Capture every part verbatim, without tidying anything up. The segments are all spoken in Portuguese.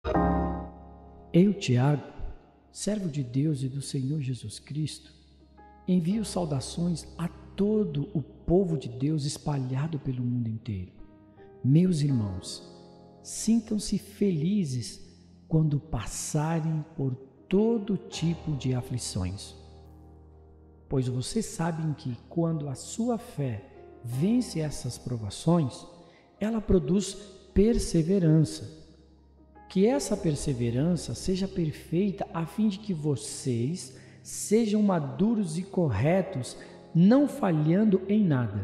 Eu, Tiago, servo de Deus e do Senhor Jesus Cristo, envio saudações a todo o povo de Deus espalhado pelo mundo inteiro. Meus irmãos, sintam-se felizes quando passarem por todo tipo de aflições, pois vocês sabem que quando a sua fé vence essas provações, ela produz perseverança. Que essa perseverança seja perfeita a fim de que vocês sejam maduros e corretos, não falhando em nada.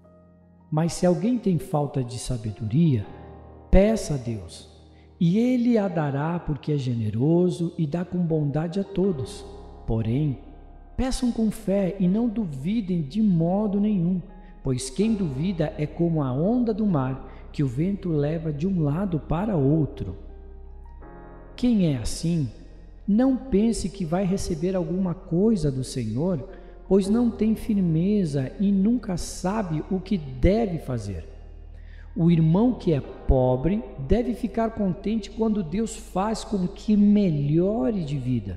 Mas se alguém tem falta de sabedoria, peça a Deus, e Ele a dará porque é generoso e dá com bondade a todos. Porém, peçam com fé e não duvidem de modo nenhum, pois quem duvida é como a onda do mar, que o vento leva de um lado para outro. Quem é assim, não pense que vai receber alguma coisa do Senhor, pois não tem firmeza e nunca sabe o que deve fazer. O irmão que é pobre deve ficar contente quando Deus faz com que melhore de vida.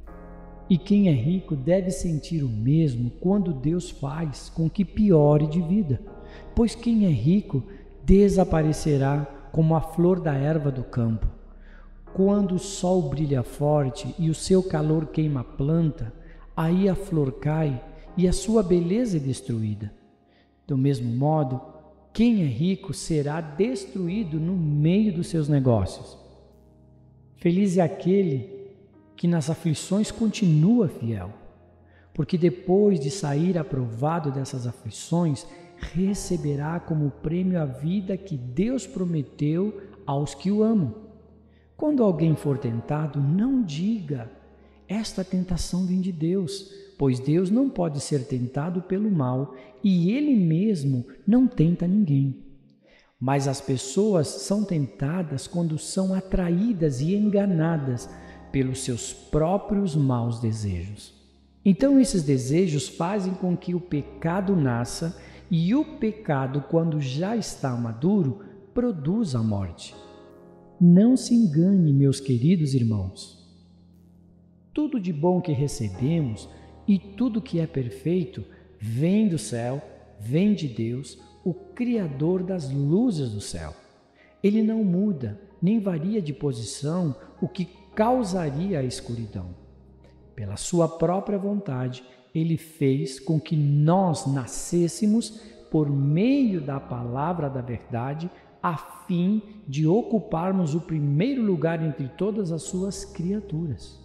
E quem é rico deve sentir o mesmo quando Deus faz com que piore de vida, pois quem é rico desaparecerá como a flor da erva do campo. Quando o sol brilha forte e o seu calor queima a planta, aí a flor cai e a sua beleza é destruída. Do mesmo modo, quem é rico será destruído no meio dos seus negócios. Feliz é aquele que nas aflições continua fiel, porque depois de sair aprovado dessas aflições, receberá como prêmio a vida que Deus prometeu aos que o amam. Quando alguém for tentado, não diga, esta tentação vem de Deus, pois Deus não pode ser tentado pelo mal e Ele mesmo não tenta ninguém. Mas as pessoas são tentadas quando são atraídas e enganadas pelos seus próprios maus desejos. Então esses desejos fazem com que o pecado nasça e o pecado, quando já está maduro, produza a morte. Não se engane, meus queridos irmãos. Tudo de bom que recebemos e tudo que é perfeito vem do céu, vem de Deus, o Criador das luzes do céu. Ele não muda, nem varia de posição, o que causaria a escuridão. Pela sua própria vontade, Ele fez com que nós nascêssemos por meio da palavra da verdade, a fim de ocuparmos o primeiro lugar entre todas as suas criaturas.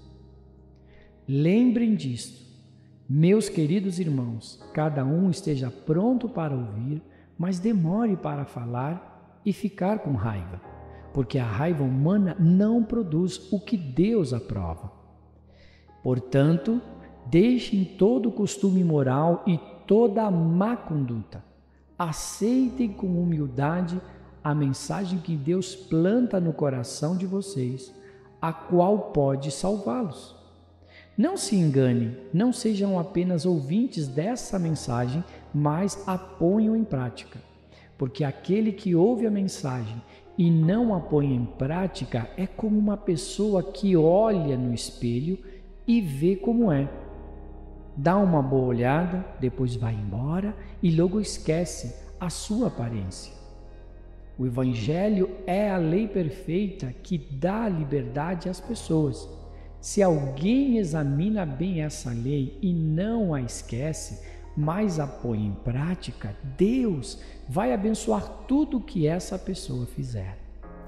Lembrem disto, meus queridos irmãos, cada um esteja pronto para ouvir, mas demore para falar e ficar com raiva, porque a raiva humana não produz o que Deus aprova. Portanto, deixem todo o costume imoral e toda a má conduta. Aceitem com humildade a mensagem que Deus planta no coração de vocês, a qual pode salvá-los. Não se enganem, não sejam apenas ouvintes dessa mensagem, mas a ponham em prática. Porque aquele que ouve a mensagem e não a põe em prática é como uma pessoa que olha no espelho e vê como é. Dá uma boa olhada, depois vai embora e logo esquece a sua aparência. O Evangelho é a lei perfeita que dá liberdade às pessoas. Se alguém examina bem essa lei e não a esquece, mas a põe em prática, Deus vai abençoar tudo o que essa pessoa fizer.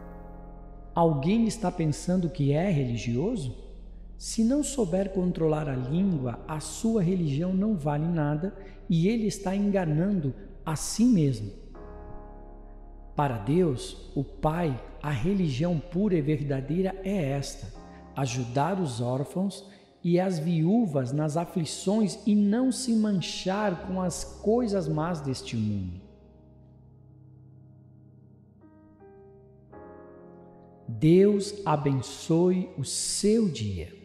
Alguém está pensando que é religioso? Se não souber controlar a língua, a sua religião não vale nada e ele está enganando a si mesmo. Para Deus, o Pai, a religião pura e verdadeira é esta: ajudar os órfãos e as viúvas nas aflições e não se manchar com as coisas más deste mundo. Deus abençoe o seu dia.